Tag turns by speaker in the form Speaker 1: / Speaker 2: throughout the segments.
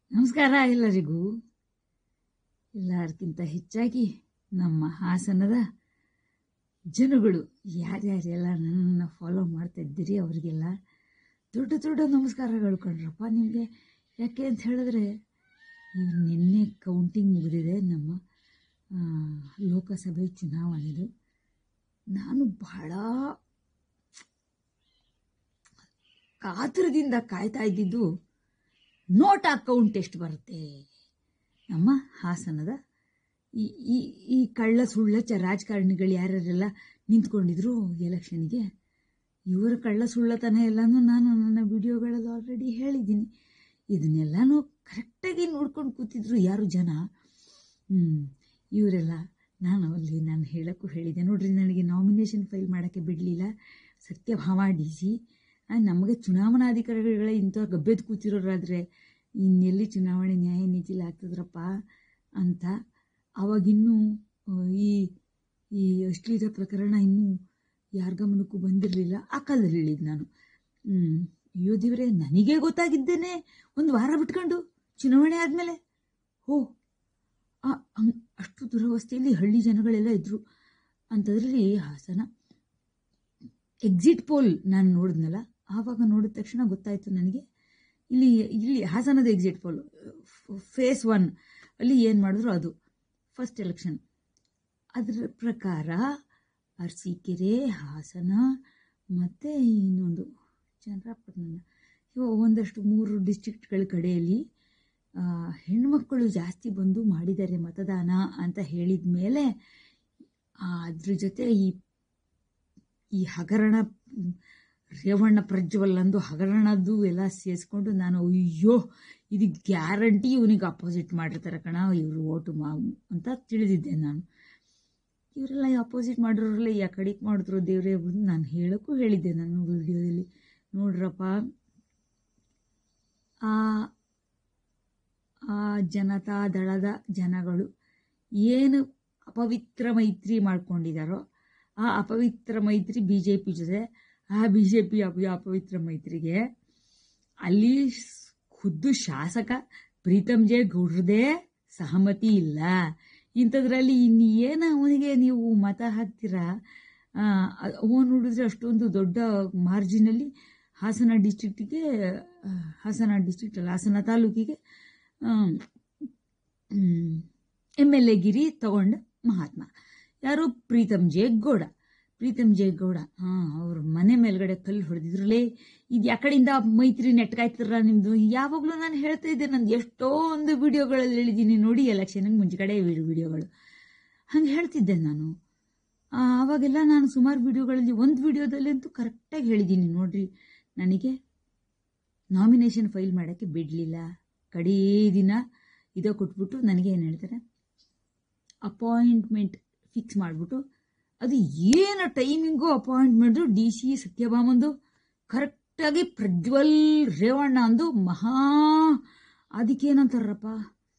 Speaker 1: ನಮಸ್ಕಾರ ಎಲ್ಲರಿಗೂ. ಎಲ್ಲರಿಗಿಂತ ಹೆಚ್ಚಾಗಿ ನಮ್ಮ ಹಾಸನದ ಜನಗಳು ಯಾರ್ಯಾರೆಲ್ಲ ನನ್ನನ್ನು ಫಾಲೋ ಮಾಡ್ತಾ ಇದ್ದೀರಿ ಅವರಿಗೆಲ್ಲ ದೊಡ್ಡ ದೊಡ್ಡ ನಮಸ್ಕಾರಗಳು ಕಣ್ರಪ್ಪ ನಿಮಗೆ. ಯಾಕೆ ಅಂತ ಹೇಳಿದ್ರೆ ನಿನ್ನೆ ಕೌಂಟಿಂಗ್ ಮುಗಿದಿದೆ ನಮ್ಮ ಲೋಕಸಭೆ ಚುನಾವಣೆದು. ನಾನು ಬಹಳ ಕಾತರದಿಂದ ಕಾಯ್ತಾ ಇದ್ದಿದ್ದು ನೋಟ್ ಅಕೌಂಟ್ ಎಷ್ಟು ಬರುತ್ತೆ ನಮ್ಮ ಹಾಸನದ. ಈ ಕಳ್ಳ ಸುಳ್ಳ ರಾಜಕಾರಣಿಗಳು ಯಾರ್ಯಾರೆಲ್ಲ ನಿಂತ್ಕೊಂಡಿದ್ರು ಎಲೆಕ್ಷನ್ಗೆ, ಇವರ ಕಳ್ಳ ಸುಳ್ಳತನ ಎಲ್ಲನೂ ನಾನು ನನ್ನ ವಿಡಿಯೋಗಳಲ್ಲಿ ಆಲ್ರೆಡಿ ಹೇಳಿದ್ದೀನಿ. ಇದನ್ನೆಲ್ಲನೂ ಕರೆಕ್ಟಾಗಿ ನೋಡ್ಕೊಂಡು ಕೂತಿದ್ರು ಯಾರು ಜನ. ಇವರೆಲ್ಲ ನಾನು ಹೇಳೋಕ್ಕೂ ಹೇಳಿದೆ ನೋಡ್ರಿ, ನನಗೆ ನಾಮಿನೇಷನ್ ಫೈಲ್ ಮಾಡೋಕ್ಕೆ ಬಿಡಲಿಲ್ಲ ಸತ್ಯಭಾಮ DC. ನಮಗೆ ಚುನಾವಣಾಧಿಕಾರಿಗಳ ಇಂಥ ಗಬ್ಬೆದು ಕೂತಿರೋರಾದರೆ ಇನ್ನೆಲ್ಲಿ ಚುನಾವಣೆ ನ್ಯಾಯ ನೀತಿಲಿ ಆಗ್ತದ್ರಪ್ಪ ಅಂತ. ಆವಾಗಿನ್ನೂ ಈ ಅಶ್ಲೀಲ ಪ್ರಕರಣ ಇನ್ನೂ ಯಾರ ಗಮನಕ್ಕೂ ಬಂದಿರಲಿಲ್ಲ. ಆ ಕಾಲದಲ್ಲಿ ಹೇಳಿದ್ದು ನಾನು. ಅಯ್ಯೋ ದೇವರೇ, ನನಗೇ ಗೊತ್ತಾಗಿದ್ದೇನೆ ಒಂದು ವಾರ ಬಿಟ್ಕೊಂಡು ಚುನಾವಣೆ ಆದಮೇಲೆ. ಅಷ್ಟು ದುರವಸ್ಥೆಯಲ್ಲಿ ಹಳ್ಳಿ ಜನಗಳೆಲ್ಲ ಇದ್ದರು. ಅಂಥದ್ರಲ್ಲಿ ಹಾಸನ ಎಕ್ಸಿಟ್ ಪೋಲ್ ನಾನು ನೋಡಿದ್ನಲ್ಲ, ಆವಾಗ ನೋಡಿದ ತಕ್ಷಣ ಗೊತ್ತಾಯಿತು ನನಗೆ. ಇಲ್ಲಿ ಹಾಸನದ ಎಕ್ಸಿಟ್ ಪೋಲ್ ಫೇಸ್ 1 ಅಲ್ಲಿ ಏನು ಮಾಡಿದ್ರು, ಅದು ಫಸ್ಟ್ ಎಲೆಕ್ಷನ್. ಅದರ ಪ್ರಕಾರ ಅರಸೀಕೆರೆ, ಹಾಸನ ಮತ್ತು ಇನ್ನೊಂದು ಚನ್ನರಾಯಪಟ್ಟಣ, ಒಂದಷ್ಟು 3 ಡಿಸ್ಟ್ರಿಕ್ಟ್ಗಳ ಕಡೆಯಲ್ಲಿ ಹೆಣ್ಮಕ್ಕಳು ಜಾಸ್ತಿ ಬಂದು ಮಾಡಿದ್ದಾರೆ ಮತದಾನ ಅಂತ ಹೇಳಿದ ಮೇಲೆ ಅದ್ರ ಜೊತೆ ಈ ಹಗರಣ ರೇವಣ್ಣ ಪ್ರಜ್ವಲ್ ಅಂದು ಹಗರಣದ್ದು ಎಲ್ಲ ಸೇರಿಸ್ಕೊಂಡು ನಾನು ಅಯ್ಯೋ ಇದು ಗ್ಯಾರಂಟಿ ಇವನಿಗೆ ಅಪೋಸಿಟ್ ಮಾಡಿರ್ತಾರೆ ಕಣ ಇವರು ಓಟು ಅಂತ ತಿಳಿದಿದ್ದೆ ನಾನು. ಇವರೆಲ್ಲ ಅಪೋಸಿಟ್ ಮಾಡಿರೋರೆಲ್ಲ ಯಾ ಕಡೆಗೆ ಮಾಡಿದ್ರು ದೇವರೇ ಬಂದು ನಾನು ಹೇಳೋಕ್ಕೂ ಹೇಳಿದ್ದೆ ನಾನು ವಿಡಿಯೋದಲ್ಲಿ. ನೋಡ್ರಪ್ಪ, ಆ ಜನತಾ ದಳದ ಜನಗಳು ಏನು ಅಪವಿತ್ರ ಮೈತ್ರಿ ಮಾಡ್ಕೊಂಡಿದ್ದಾರೋ, ಆ ಅಪವಿತ್ರ ಮೈತ್ರಿ BJP ಜೊತೆ, ಆ BJP ಅಪವಿತ್ರ ಮೈತ್ರಿಗೆ ಅಲ್ಲಿ ಖುದ್ದು ಶಾಸಕ ಪ್ರೀತಮ್ ಜೆ ಗೌಡ್ರದೇ ಸಹಮತಿ ಇಲ್ಲ. ಇಂಥದ್ರಲ್ಲಿ ಇನ್ನೇನು ಅವನಿಗೆ ನೀವು ಮತ ಹಾಕ್ತೀರಾ? ಅವನು ನೋಡಿದ್ರೆ ಅಷ್ಟೊಂದು ದೊಡ್ಡ ಮಾರ್ಜಿನಲ್ಲಿ ಹಾಸನ ಹಾಸನ ತಾಲೂಕಿಗೆ MLA ಗಿರಿ ತಗೊಂಡ ಮಹಾತ್ಮ ಯಾರು? ಪ್ರೀತಮ್ ಜೆ ಗೌಡ. ಅವ್ರ ಮನೆ ಮೇಲ್ಗಡೆ ಕಲ್ಲು ಹೊಡೆದಿದ್ರಲ್ಲೇ. ಇದು ಯಾಕಡೆಯಿಂದ ಮೈತ್ರಿ ನೆಟ್ಕಾಯ್ತಿರ ನಿಮ್ದು? ಯಾವಾಗಲೂ ನಾನು ಹೇಳ್ತಾ ಇದ್ದೆ, ನಂದು ಎಷ್ಟೊಂದು ವಿಡಿಯೋಗಳಲ್ಲಿ ಹೇಳಿದ್ದೀನಿ ನೋಡಿ, ಎಲೆಕ್ಷನ್ಗೆ ಮುಂಚೆ ಕಡೆ ವಿಡಿಯೋಗಳು ಹಂಗೆ ಹೇಳ್ತಿದ್ದೆ ನಾನು. ಆವಾಗೆಲ್ಲ ನಾನು ಸುಮಾರು ವಿಡಿಯೋಗಳಲ್ಲಿ ಒಂದು ವಿಡಿಯೋದಲ್ಲಂತೂ ಕರೆಕ್ಟಾಗಿ ಹೇಳಿದ್ದೀನಿ ನೋಡ್ರಿ, ನನಗೆ ನಾಮಿನೇಷನ್ ಫೈಲ್ ಮಾಡೋಕ್ಕೆ ಬಿಡಲಿಲ್ಲ. ಕಡೇ ದಿನ ಇದೋ ಕೊಟ್ಬಿಟ್ಟು ನನಗೆ ಏನು ಹೇಳ್ತಾರೆ, ಅಪಾಯಿಂಟ್ಮೆಂಟ್ ಫಿಕ್ಸ್ ಮಾಡಿಬಿಟ್ಟು, ಅದು ಏನು ಟೈಮಿಂಗು ಅಪಾಯಿಂಟ್ಮೆಂಟು DC ಸತ್ಯಭಾಮಂದು ಕರೆಕ್ಟಾಗಿ ಪ್ರಜ್ವಲ್ ರೇವಣ್ಣ ಅಂದು ಅದಕ್ಕೇನಂತಾರಪ್ಪ,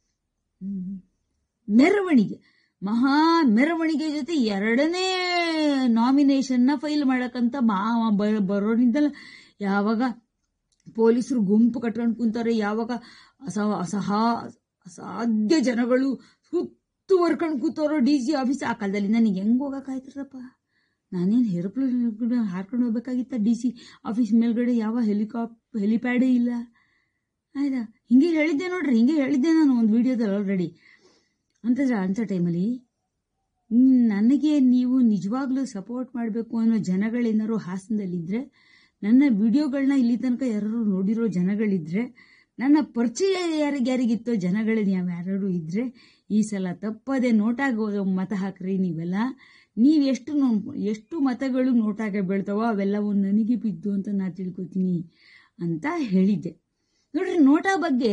Speaker 1: ಮೆರವಣಿಗೆ ಜೊತೆ 2ನೇ ನಾಮಿನೇಷನ್ನ ಫೈಲ್ ಮಾಡಕ್ಕಂತ ಬರೋನಿದ್ದಲ್ಲ. ಯಾವಾಗ ಪೊಲೀಸರು ಗುಂಪು ಕಟ್ಕೊಂಡು ಕುಂತಾರೆ, ಯಾವಾಗ ಅಸಾಧ್ಯ ಜನಗಳು ಸುತ್ತುವರ್ಕೊಂಡು ಕೂತವರು DC ಆಫೀಸ್. ಆ ಕಾಲದಲ್ಲಿ ನನಗೆ ಹೆಂಗೆ ಹೋಗೋಕ್ಕಾಯ್ತದಪ್ಪ? ನಾನೇನು ಏರೋಪ್ಲೇನ್ ಹಾರ್ಕೊಂಡು ಹೋಗ್ಬೇಕಾಗಿತ್ತ DC ಆಫೀಸ್ ಮೇಲ್ಗಡೆ? ಯಾವ ಹೆಲಿಪ್ಯಾಡೇ ಇಲ್ಲ. ಆಯ್ತಾ? ಹಿಂಗೆ ಹೇಳಿದ್ದೆ ನಾನು ಒಂದು ವಿಡಿಯೋದಲ್ಲಿ ಆಲ್ರೆಡಿ. ಅಂಥ ಟೈಮಲ್ಲಿ ನನಗೆ ನೀವು ನಿಜವಾಗ್ಲೂ ಸಪೋರ್ಟ್ ಮಾಡಬೇಕು ಅನ್ನೋ ಜನಗಳೇನಾರು ಹಾಸನದಲ್ಲಿದ್ದರೆ, ನನ್ನ ವಿಡಿಯೋಗಳನ್ನ ಇಲ್ಲಿ ತನಕ ಯಾರು ನೋಡಿರೋ ಜನಗಳಿದ್ರೆ, ನನ್ನ ಪರಿಚಯ ಯಾರಿಗಿತ್ತೋ ಜನಗಳು ಯಾರು ಇದ್ದರೆ, ಈ ಸಲ ತಪ್ಪದೆ ನೋಟಾಗಿ ಮತ ಹಾಕ್ರಿ ನೀವೆಲ್ಲ. ನೀವು ಎಷ್ಟು ಮತಗಳು ನೋಟಾಗೆ ಬೀಳ್ತಾವೋ ಅವೆಲ್ಲವೂ ನನಗೆ ಬಿದ್ದು ಅಂತ ನಾನು ತಿಳ್ಕೊತೀನಿ ಅಂತ ಹೇಳಿದ್ದೆ. ನೋಡ್ರಿ, ನೋಟಾ ಬಗ್ಗೆ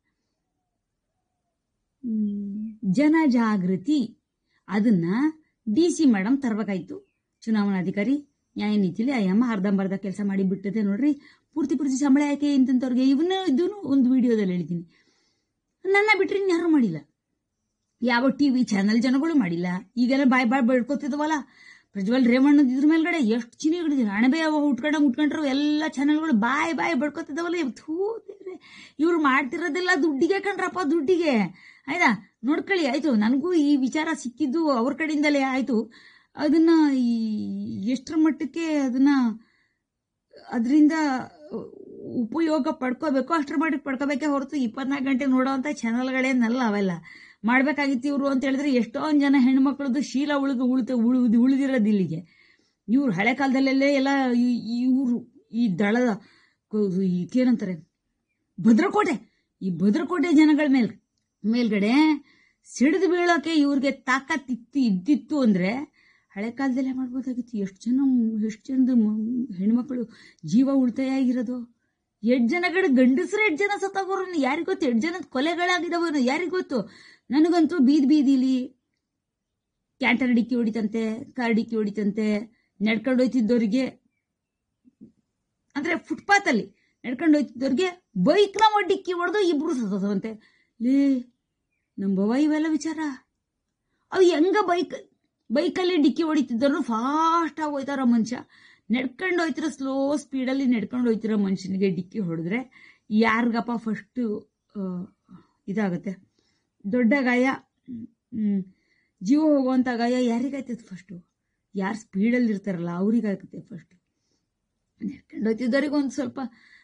Speaker 1: ಜನಜಾಗೃತಿ ಅದನ್ನ DC ಮೇಡಮ್ ತರಬೇಕಾಯ್ತು. ಚುನಾವಣಾಧಿಕಾರಿ ನ್ಯಾಯ ನೀತಿಲಿ ಅಯ್ಯಮ್ಮ ಅರ್ಧಂಬರ್ಧ ಕೆಲಸ ಮಾಡಿ ಬಿಟ್ಟದೆ ನೋಡ್ರಿ. ಪೂರ್ತಿ ಸಂಬಳ ಯಾಕೆ ಇಂಥವ್ರಿಗೆ ಇದೂ ಒಂದು ವಿಡಿಯೋದಲ್ಲಿ ಹೇಳಿದ್ದೀನಿ. ನನ್ನ ಬಿಟ್ರೆ ಇನ್ಯಾರು ಮಾಡಿಲ್ಲ, ಯಾವ TV ಚಾನಲ್ ಜನಗಳು ಮಾಡಿಲ್ಲ. ಈಗೆಲ್ಲ ಬಾಯ್ ಬೆಳ್ಕೊತಿದ್ವಲ್ಲ, ಪ್ರಜ್ವಲ್ ರೇವಣ್ಣ ಇದ್ರ ಮೇಲ್ಗಡೆ ಎಷ್ಟು ಚಿನಿಗಳಿದ್ರು, ಅಣಬೆ ಉಟ್ಕೊಂಡ್ರು ಎಲ್ಲ ಚಾನಲ್ಗಳು ಬಾಯ್ ಬಡ್ಕೊತಿದ್ದವಲ್ಲ. ಇವ್ರೆ ಇವ್ರು ಮಾಡ್ತಿರೋದೆಲ್ಲ ದುಡ್ಡಿಗೆ ಕಣ್ರಪ್ಪ, ದುಡ್ಡಿಗೆ. ಆಯ್ತಾ, ನೋಡ್ಕೊಳ್ಳಿ. ಆಯ್ತು, ನನಗೂ ಈ ವಿಚಾರ ಸಿಕ್ಕಿದ್ದು ಅವ್ರ ಕಡೆಯಿಂದಲೇ ಆಯ್ತು. ಅದನ್ನ ಎಷ್ಟರ ಮಟ್ಟಕ್ಕೆ ಅದರಿಂದ ಉಪಯೋಗ ಪಡ್ಕೋಬೇಕು ಅಷ್ಟರ ಮಟ್ಟಿಗೆ ಪಡ್ಕೋಬೇಕೆ ಹೊರತು 24 ಗಂಟೆ ನೋಡೋವಂಥ ಚಾನಲ್ಗಳೇನಲ್ಲ ಅವೆಲ್ಲ. ಮಾಡಬೇಕಾಗಿತ್ತು ಇವರು ಅಂತ ಹೇಳಿದ್ರೆ ಎಷ್ಟೊಂದು ಜನ ಹೆಣ್ಮಕ್ಳದ್ದು ಶೀಲ ಉಳಿದಿರೋದು ಇಲ್ಲಿಗೆ. ಇವ್ರು ಹಳೆ ಕಾಲದಲ್ಲೆಲ್ಲೇ ಎಲ್ಲ ಇವರು ಈ ದಳದ ಏನಂತಾರೆ ಭದ್ರಕೋಟೆ, ಈ ಭದ್ರಕೋಟೆ ಜನಗಳ ಮೇಲ್ಗಡೆ ಸಿಡಿದು ಬೀಳೋಕೆ ಇವ್ರಿಗೆ ಇದ್ದಿತ್ತು ಅಂದ್ರೆ ಹಳೆ ಕಾಲದಲ್ಲೇ ಮಾಡ್ಬೋದಾಗಿತ್ತು. ಎಷ್ಟು ಜನದ ಹೆಣ್ಮಕ್ಳು ಜೀವ ಉಳಿತಾಯ ಆಗಿರೋದು. 8 ಜನಗಳ ಗಂಡಸರು 8 ಜನ ಸತ್ತೋಗೋರು ಯಾರಿಗೊತ್ತು, 8 ಜನದ ಕೊಲೆಗಳಾಗಿದವ ಯಾರಿಗೊತ್ತು. ನನಗಂತೂ ಬೀದಿಲಿ ಕ್ಯಾಂಟರ್ ಡಿಕ್ಕಿ ಹೊಡಿತಂತೆ, ಕಾರ್ ಡಿಕ್ಕಿ ಹೊಡಿತಂತೆ, ನಡ್ಕೊಂಡು ಹೋಯ್ತಿದ್ದವ್ರಿಗೆ ಅಂದ್ರೆ ಫುಟ್ಪಾತ್ ಅಲ್ಲಿ ನಡ್ಕೊಂಡು ಹೋಯ್ತಿದ್ದವ್ರಿಗೆ ಬೈಕ್ನ ಡಿಕ್ಕಿ ಹೊಡೆದು 2 ಸತ್ತೋದಂತೆ. ನಂಬವ ಇವೆಲ್ಲ ವಿಚಾರ. ಅವು ಹೆಂಗ ಬೈಕಲ್ಲಿ ಡಿಕ್ಕಿ ಹೊಡಿತಿದ್ದರು ಫಾಸ್ಟ್ ಆಗಿ ಹೋಯ್ತಾರ ಮನುಷ್ಯ. ನಡ್ಕೊಂಡು ಹೋಯ್ತಿರೋ ಸ್ಲೋ ಸ್ಪೀಡಲ್ಲಿ ನಡ್ಕೊಂಡು ಹೋಯ್ತಿರೋ ಮನುಷ್ಯನಿಗೆ ಡಿಕ್ಕಿ ಹೊಡೆದ್ರೆ ಯಾರಿಗಪ್ಪ ಫಸ್ಟ್ ಇದಾಗುತ್ತೆ? ದೊಡ್ಡ ಗಾಯ, ಜೀವ ಹೋಗುವಂಥ ಗಾಯ ಯಾರಿಗಾಯ್ತದೆ ಫಸ್ಟು? ಯಾರು ಸ್ಪೀಡಲ್ಲಿ ಇರ್ತಾರಲ್ಲ ಅವ್ರಿಗಾಗುತ್ತೆ ಫಸ್ಟ್. ನಡ್ಕೊಂಡು ಹೋಯ್ತಿದ್ದವ್ರಿಗೆ ಒಂದು ಸ್ವಲ್ಪ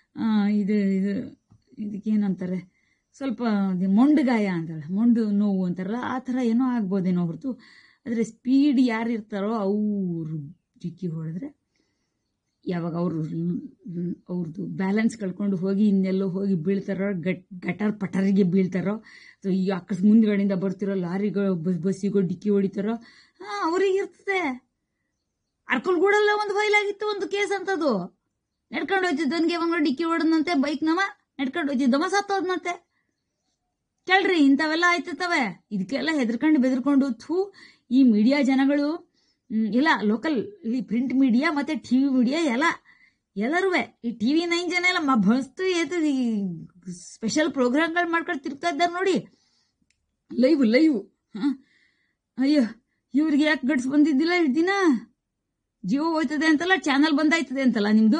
Speaker 1: ಇದಕ್ಕೇನಂತಾರೆ, ಸ್ವಲ್ಪ ಮೊಂಡು ಗಾಯ ಅಂತಾರಲ್ಲ, ಮೊಂಡು ನೋವು ಅಂತಾರಲ್ಲ, ಆ ಥರ ಏನೋ ಆಗ್ಬೋದೇನೋ ಹೊರತು. ಆದರೆ ಸ್ಪೀಡ್ ಯಾರು ಇರ್ತಾರೋ ಅವರು ಡಿಕ್ಕಿ ಹೊಡೆದ್ರೆ ಯಾವಾಗ ಅವ್ರದ್ದು ಬ್ಯಾಲೆನ್ಸ್ ಕಳ್ಕೊಂಡು ಹೋಗಿ ಇನ್ನೆಲ್ಲೋ ಹೋಗಿ ಬೀಳ್ತಾರೋ, ಗಟರ್ ಪಟರಿಗೆ ಬೀಳ್ತಾರೋ, ಈ ಮುಂದ್ಗಡೆಯಿಂದ ಬರ್ತಿರೋ ಲಾರಿಗಳು ಬಸ್ಸಿಗೋ ಡಿಕ್ಕಿ ಹೊಡಿತಾರೋ, ಅವ್ರಿಗೆ ಇರ್ತದೆ. ಅರ್ಕಲ್ಗೂಡಲ್ಲ ಒಂದು ಫೈಲಾಗಿತ್ತು, ಒಂದು ಕೇಸ್ ಅಂತದು. ನಡ್ಕೊಂಡು ಹೋಯ್ತಿದ್ದವನ್ಗೆ ಒಂದು ಡಿಕ್ಕಿ ಹೊಡೆದಂತೆ ಬೈಕ್ನವ, ನಡ್ಕೊಂಡು ಹೋಯ್ತಿದ್ದವ ಸತ್ತೋದ್ನಂತೆ. ಕೇಳ್ರಿ, ಇಂಥವೆಲ್ಲ ಆಯ್ತವೆ. ಇದಕ್ಕೆಲ್ಲ ಬೆದರ್ಕೊಂಡು ಈ ಮೀಡಿಯಾ ಜನಗಳು ಎಲ್ಲ ಲೋಕಲ್ ಇಲ್ಲಿ ಪ್ರಿಂಟ್ ಮೀಡಿಯಾ ಮತ್ತೆ ಟಿವಿ ಮೀಡಿಯಾ ಎಲ್ಲರೂ ಈ TV 9 ಜನ ಎಲ್ಲ ಬಸ್ತು ಸ್ಪೆಷಲ್ ಪ್ರೋಗ್ರಾಮ್ಗಳು ಮಾಡ್ಕೊಂಡು ತಿರ್ಗ್ತಾ ಇದ್ದಾರೆ ನೋಡಿ, ಲೈವ್. ಅಯ್ಯೋ, ಇವ್ರಿಗೆ ಯಾಕೆ ಗಡ್ಸ್ ಬಂದಿದ್ದಿಲ್ಲ ಇಷ್ಟು ದಿನ? ಜೀವ ಹೋಯ್ತದೆ ಅಂತಲ್ಲ, ಚಾನಲ್ ಬಂದಾಯ್ತದೆ ಅಂತಲ್ಲ ನಿಮ್ದು.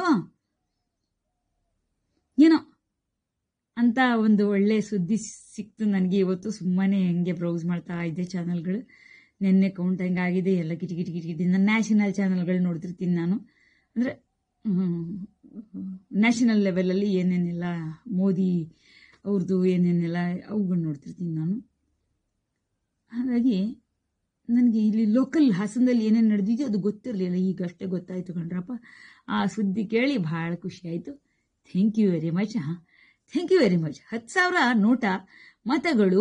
Speaker 1: ಏನೋ ಅಂತ ಒಂದು ಒಳ್ಳೆ ಸುದ್ದಿ ಸಿಕ್ತು ನನಗೆ ಇವತ್ತು. ಸುಮ್ಮನೆ ಹೆಂಗೆ ಬ್ರೌಸ್ ಮಾಡ್ತಾ ಇದ್ದೆ ಚಾನಲ್ಗಳು. ನಿನ್ನೆ ಕೌಂಟ್ ಹೆಂಗಾಗಿದೆ ಎಲ್ಲ ಕಿಟಿ. ನಾನು ನ್ಯಾಷನಲ್ ಚಾನಲ್ಗಳು ನೋಡ್ತಿರ್ತೀನಿ ನಾನು. ಅಂದರೆ ನ್ಯಾಷನಲ್ ಲೆವೆಲಲ್ಲಿ ಏನೇನೆಲ್ಲ ಮೋದಿ ಅವ್ರದ್ದು ಏನೇನೆಲ್ಲ ಅವುಗಳು ನೋಡ್ತಿರ್ತೀನಿ ನಾನು. ಹಾಗಾಗಿ ನನಗೆ ಇಲ್ಲಿ ಲೋಕಲ್ ಹಾಸನದಲ್ಲಿ ಏನೇನು ನಡೆದಿದೆಯೋ ಅದು ಗೊತ್ತಿರಲಿಲ್ಲ, ಈಗಷ್ಟೇ ಗೊತ್ತಾಯಿತು ಕಣ್ರಪ್ಪ. ಆ ಸುದ್ದಿ ಕೇಳಿ ಭಾಳ ಖುಷಿ ಆಯಿತು. Thank you very much. 10,000 ನೋಟ ಮತಗಳು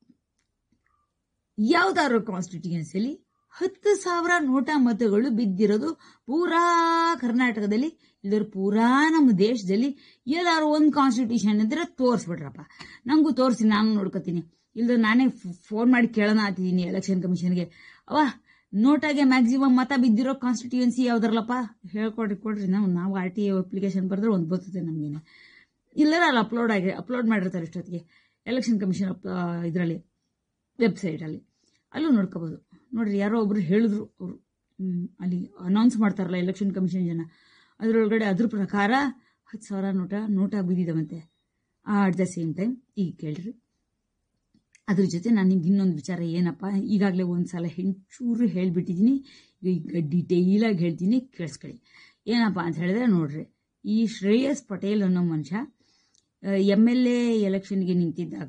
Speaker 1: ಯಾವ್ದಾದ್ರು ಕಾನ್ಸ್ಟಿಟ್ಯೂಯನ್ಸಿಯಲ್ಲಿ 10,000 ನೋಟ ಮತಗಳು ಬಿದ್ದಿರೋದು ಪೂರಾ ಕರ್ನಾಟಕದಲ್ಲಿ, ಇಲ್ಲದ್ರೆ ಪೂರಾ ನಮ್ಮ ದೇಶದಲ್ಲಿ ಎಲ್ಲಾರು ಒಂದು ಕಾನ್ಸ್ಟಿಟ್ಯೂಷನ್ ಇದ್ರೆ ತೋರಿಸ್ಬಿಡ್ರಪ್ಪ. ನಂಗೂ ತೋರಿಸಿ, ನಾನು ನೋಡ್ಕೋತೀನಿ. ಇಲ್ಲದ್ರೆ ನಾನೇ ಫೋನ್ ಮಾಡಿ ಕೇಳೋಣ ಅಂತಿದ್ದೀನಿ ಎಲೆಕ್ಷನ್ ಕಮಿಷನ್ಗೆ. ನೋಟಾಗೆ ಮ್ಯಾಕ್ಸಿಮಮ್ ಮತ ಬಿದ್ದಿರೋ ಕಾನ್ಸ್ಟಿಟ್ಯೂಯನ್ಸಿ ಯಾವ್ದಾರಲ್ಲಪ್ಪ ಕೊಡ್ರಿ. ನಾವು RTI ಅಪ್ಲಿಕೇಶನ್ ಬರೆದ್ರೆ ಒಂದು ಬರ್ತದೆ ನಮಗೇನೆ. ಇಲ್ಲರ ಅಲ್ಲಿ ಅಪ್ಲೋಡ್ ಮಾಡಿರ್ತಾರೆ ಇಷ್ಟೊತ್ತಿಗೆ ಎಲೆಕ್ಷನ್ ಕಮಿಷನ್ ಇದರಲ್ಲಿ ವೆಬ್ಸೈಟಲ್ಲಿ, ಅಲ್ಲೂ ನೋಡ್ಕೋಬೋದು. ನೋಡ್ರಿ, ಯಾರೋ ಒಬ್ರು ಹೇಳಿದ್ರು, ಅವರು ಅಲ್ಲಿ ಅನೌನ್ಸ್ ಮಾಡ್ತಾರಲ್ಲ ಎಲೆಕ್ಷನ್ ಕಮಿಷನ್ ಜನ, ಅದರೊಳಗಡೆ ಅದ್ರ ಪ್ರಕಾರ 10,000 ನೋಟ ಬಿದ್ದಿದ್ದಾವಂತೆ. ಅಟ್ ದ ಸೇಮ್ ಟೈಮ್ ಈಗ ಕೇಳ್ರಿ, ಅದ್ರ ಜೊತೆ ನಾನು ನಿಮ್ಗೆ ಇನ್ನೊಂದು ವಿಚಾರ ಏನಪ್ಪ, ಈಗಾಗಲೇ ಒಂದ್ಸಲ ಹೆಂಚೂರು ಹೇಳ್ಬಿಟ್ಟಿದ್ದೀನಿ, ಈಗ ಡಿಟೇಲಾಗಿ ಹೇಳ್ತೀನಿ, ಕೇಳಿಸ್ಕೊಳ್ಳಿ. ಏನಪ್ಪ ಅಂತ ಹೇಳಿದ್ರೆ ನೋಡ್ರಿ, ಈ ಶ್ರೇಯಸ್ ಪಟೇಲ್ ಅನ್ನೋ ಮನುಷ್ಯ MLA ಎಲೆಕ್ಷನ್ಗೆ ನಿಂತಿದ್ದಾಗ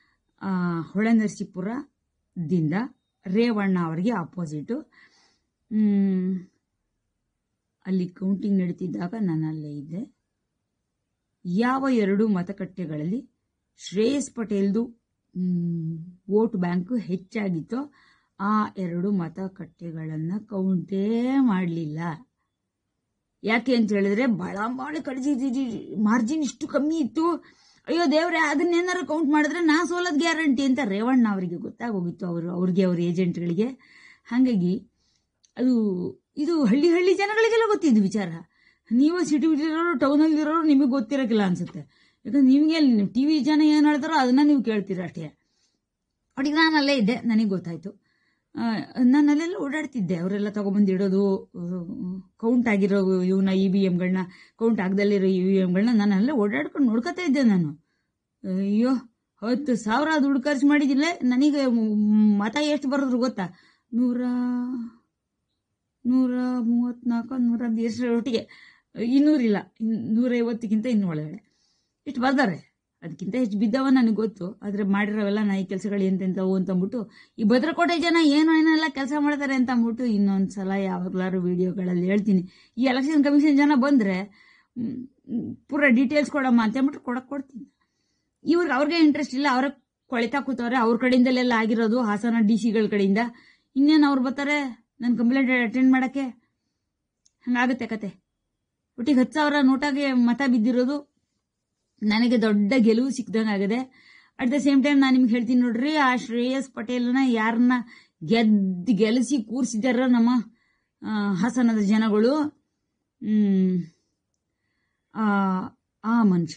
Speaker 1: ಹೊಳೆನರಸೀಪುರದಿಂದ ರೇವಣ್ಣ ಅವರಿಗೆ ಆಪೋಸಿಟು ಅಲ್ಲಿ ಕೌಂಟಿಂಗ್ ನಡೀತಿದ್ದಾಗ ನಾನು ಅಲ್ಲೇ ಇದ್ದೆ. ಯಾವ 2 ಮತಗಟ್ಟೆಗಳಲ್ಲಿ ಶ್ರೇಯಸ್ ಪಟೇಲ್ದು ವೋಟ್ ಬ್ಯಾಂಕು ಹೆಚ್ಚಾಗಿತ್ತೋ ಆ 2 ಮತಗಟ್ಟೆಗಳನ್ನು ಕೌಂಟೇ ಮಾಡಲಿಲ್ಲ. ಯಾಕೆ ಅಂತ ಹೇಳಿದ್ರೆ ಭಾಳ ಕಡಿಸಿದ್ದೀರಿ, ಮಾರ್ಜಿನ್ ಇಷ್ಟು ಕಮ್ಮಿ ಇತ್ತು. ಅಯ್ಯೋ ದೇವ್ರೆ, ಅದನ್ನೇನಾರು ಕೌಂಟ್ ಮಾಡಿದ್ರೆ ನಾ ಸೋಲೋದು ಗ್ಯಾರಂಟಿ ಅಂತ ರೇವಣ್ಣ ಅವರಿಗೆ ಗೊತ್ತಾಗೋಗಿತ್ತು, ಅವ್ರ ಏಜೆಂಟ್ಗಳಿಗೆ. ಹಾಗಾಗಿ ಇದು ಹಳ್ಳಿ ಜನಗಳಿಗೆಲ್ಲ ಗೊತ್ತಿದ್ದು ವಿಚಾರ. ನೀವು ಸಿಟಿಲಿರೋರು, ಟೌನಲ್ಲಿರೋರು ನಿಮಗೆ ಗೊತ್ತಿರೋಕ್ಕಿಲ್ಲ ಅನ್ಸುತ್ತೆ. ಯಾಕಂದ್ರೆ ನಿಮಗೆ TV ಜನ ಏನು ಹೇಳ್ತಾರೋ ಅದನ್ನ ನೀವು ಕೇಳ್ತೀರ ಅಷ್ಟೇ. ಒಟ್ಟಿಗೆ ನಾನು ಅಲ್ಲೇ ಇದ್ದೆ, ನನಗೆ ಗೊತ್ತಾಯ್ತು. ನಾನು ಅಲ್ಲೆಲ್ಲ ಓಡಾಡ್ತಿದ್ದೆ, ಅವರೆಲ್ಲ ತಗೊಬಂದಿಡೋದು, ಕೌಂಟ್ ಆಗಿರೋ EVMಗಳನ್ನ, ಕೌಂಟ್ ಆಗದಲ್ಲಿರೋ EVMಗಳನ್ನ ನಾನು ಅಲ್ಲೇ ಓಡಾಡ್ಕೊಂಡು ನೋಡ್ಕೊತಾ ಇದ್ದೆ ನಾನು. ಅಯ್ಯೋ 10,000 ದುಡ್ಡು ಖರ್ಚು ಮಾಡಿದಿಲ್ಲ. ನನಗೆ ಮತ ಎಷ್ಟು ಬರೋದ್ರು ಗೊತ್ತಾ? 134 100 ಎಷ್ಟು ಒಟ್ಟಿಗೆ 200 ಇಲ್ಲ, 150ಕ್ಕಿಂತ ಇನ್ನು ಒಳಗಡೆ ಇಷ್ಟು ಬರ್ದಾರೆ. ಅದಕ್ಕಿಂತ ಹೆಚ್ಚು ಬಿದ್ದವ ನನಗೆ ಗೊತ್ತು. ಆದರೆ ಮಾಡಿರೋವೆಲ್ಲ ನಾಯಿ ಕೆಲಸಗಳು ಎಂತೆಂಥವು ಅಂತಂದ್ಬಿಟ್ಟು ಈ ಭದ್ರಕೋಟೆ ಜನ ಏನೆಲ್ಲ ಕೆಲಸ ಮಾಡ್ತಾರೆ ಅಂತ ಅಂದ್ಬಿಟ್ಟು ಇನ್ನೊಂದ್ಸಲ ಯಾವಾಗಲಾರು ವಿಡಿಯೋಗಳಲ್ಲಿ ಹೇಳ್ತೀನಿ. ಈ ಎಲೆಕ್ಷನ್ ಕಮಿಷನ್ ಜನ ಬಂದರೆ ಪೂರ ಡೀಟೇಲ್ಸ್ ಕೊಡಮ್ಮ ಅಂತ ಅಂದ್ಬಿಟ್ಟು ಕೊಡ್ತೀನಿ. ಅವ್ರಿಗೆ ಇಂಟ್ರೆಸ್ಟ್ ಇಲ್ಲ, ಅವ್ರ ಕೊಳಿತಾ ಕೂತವ್ರೆ. ಅವ್ರ ಕಡೆಯಿಂದಲೆಲ್ಲ ಆಗಿರೋದು, ಹಾಸನ DC ಗಳ ಕಡೆಯಿಂದ. ಇನ್ನೇನು ಅವ್ರು ಬರ್ತಾರೆ ನನ್ನ ಕಂಪ್ಲೇಂಟ್ ಅಟೆಂಡ್ ಮಾಡೋಕ್ಕೆ? ಹಂಗಾಗುತ್ತೆ ಕತೆ. ಒಟ್ಟಿಗೆ 10,000 ನೋಟಾಗೆ ಮತ ಬಿದ್ದಿರೋದು ನನಗೆ ದೊಡ್ಡ ಗೆಲುವು ಸಿಕ್ದಂಗಾಗಿದೆ. ಅಟ್ ದ ಸೇಮ್ ಟೈಮ್ ನಾನು ನಿಮ್ಗೆ ಹೇಳ್ತೀನಿ ನೋಡ್ರಿ, ಆ ಶ್ರೇಯಸ್ ಪಟೇಲ್ನ ಯಾರನ್ನ ಗೆಲ್ಲಿಸಿ ಕೂರಿಸಿದಾರ ನಮ್ಮ ಹಾಸನದ ಜನಗಳು, ಆ ಮನುಷ್ಯ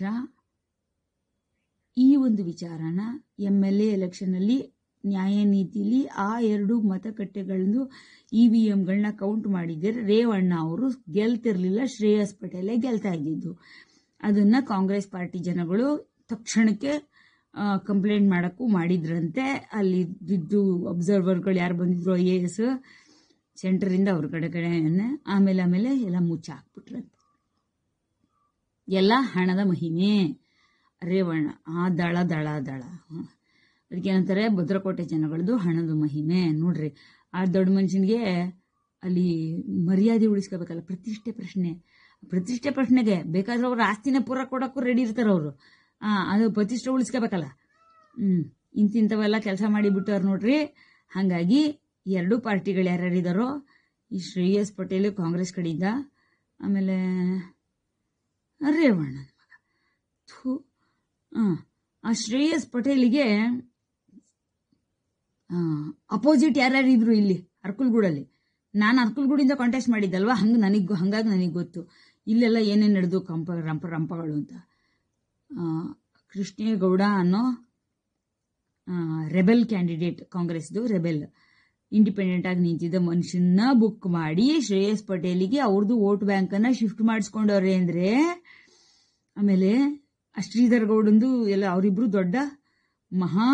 Speaker 1: ಈ ಒಂದು ವಿಚಾರನ MLA ಎಲೆಕ್ಷನಲ್ಲಿ ನ್ಯಾಯ ನೀತಿಲಿ ಆ 2 ಮತಗಟ್ಟೆಗಳನ್ನು EVMಗಳನ್ನ ಕೌಂಟ್ ಮಾಡಿದರೆ ರೇವಣ್ಣ ಅವರು ಗೆಲ್ತಿರ್ಲಿಲ್ಲ, ಶ್ರೇಯಸ್ ಪಟೇಲೇ ಗೆಲ್ತಾ ಇದ್ದಿದ್ದು. ಅದನ್ನ ಕಾಂಗ್ರೆಸ್ ಪಾರ್ಟಿ ಜನಗಳು ತಕ್ಷಣಕ್ಕೆ ಕಂಪ್ಲೇಂಟ್ ಮಾಡಕ್ಕೂ ಮಾಡಿದ್ರಂತೆ. ಅಲ್ಲಿ ಇದ್ದು ಅಬ್ಸರ್ವರ್ಗಳು ಯಾರು ಬಂದಿದ್ರು IAS ಸೆಂಟರಿಂದ ಅವ್ರ ಕಡೆ ಆಮೇಲೆ ಎಲ್ಲ ಮುಚ್ಚಾಕ್ಬಿಟ್ರಂತೆ. ಎಲ್ಲ ಹಣದ ಮಹಿಮೆ. ರೇವಣ್ಣ ದಳ ಅದಕ್ಕೇನಂತಾರೆ, ಭದ್ರಕೋಟೆ ಜನಗಳದ್ದು ಹಣದ ಮಹಿಮೆ. ನೋಡ್ರಿ, ಆ ದೊಡ್ಡ ಮನುಷ್ಯನಿಗೆ ಅಲ್ಲಿ ಮರ್ಯಾದೆ ಉಳಿಸ್ಕೋಬೇಕಲ್ಲ, ಪ್ರತಿಷ್ಠೆ ಪ್ರಶ್ನೆಗೆ ಬೇಕಾದ್ರೆ ಅವ್ರ ಆಸ್ತಿನ ಪೂರ ಕೊಡಕ್ಕೂ ರೆಡಿ ಇರ್ತಾರೆ ಅವರು. ಅದು ಪ್ರತಿಷ್ಠೆ ಉಳಿಸ್ಕೋಬೇಕಲ್ಲ. ಇಂಥವೆಲ್ಲ ಕೆಲಸ ಮಾಡಿಬಿಟ್ಟವ್ರು ನೋಡ್ರಿ. ಹಾಗಾಗಿ 2 ಪಾರ್ಟಿಗಳು ಯಾರ್ಯಾರಿದಾರೋ, ಈ ಶ್ರೇಯಸ್ ಪಟೇಲ್ ಕಾಂಗ್ರೆಸ್ ಕಡೆಯಿಂದ, ಆಮೇಲೆ ರೇವಣ್ಣ ಆ ಶ್ರೇಯಸ್ ಪಟೇಲಿಗೆ ಅಪೋಸಿಟ್ ಯಾರ್ಯಾರಿದ್ರು ಇಲ್ಲಿ ಅರ್ಕಲ್ಗೂಡಲ್ಲಿ. ನಾನು ಅರ್ಕಲ್ಗೂಡಿಂದ ಕಾಂಟೆಸ್ಟ್ ಮಾಡಿದ್ದಲ್ವಾ, ಹಂಗಾಗಿ ನನಗೆ ಗೊತ್ತು ಇಲ್ಲೆಲ್ಲ ಏನೇನು ನಡೆದು ರಂಪಗಳು ಅಂತ. ಕೃಷ್ಣೇಗೌಡ ಅನ್ನೋ ರೆಬೆಲ್ ಕ್ಯಾಂಡಿಡೇಟ್, ಕಾಂಗ್ರೆಸ್ದು ರೆಬೆಲ್, ಇಂಡಿಪೆಂಡೆಂಟ್ ಆಗಿ ನಿಂತಿದ್ದ ಮನುಷ್ಯನ್ನ ಬುಕ್ ಮಾಡಿ ಶ್ರೇಯಸ್ ಪಟೇಲಿಗೆ ಅವ್ರದ್ದು ವೋಟ್ ಬ್ಯಾಂಕನ್ನು ಶಿಫ್ಟ್ ಮಾಡಿಸ್ಕೊಂಡವ್ರೆ ಅಂದ್ರೆ, ಆಮೇಲೆ ಶ್ರೀಧರ್ ಗೌಡಂದು ಎಲ್ಲ ಅವರಿಬ್ರು ದೊಡ್ಡ ಮಹಾ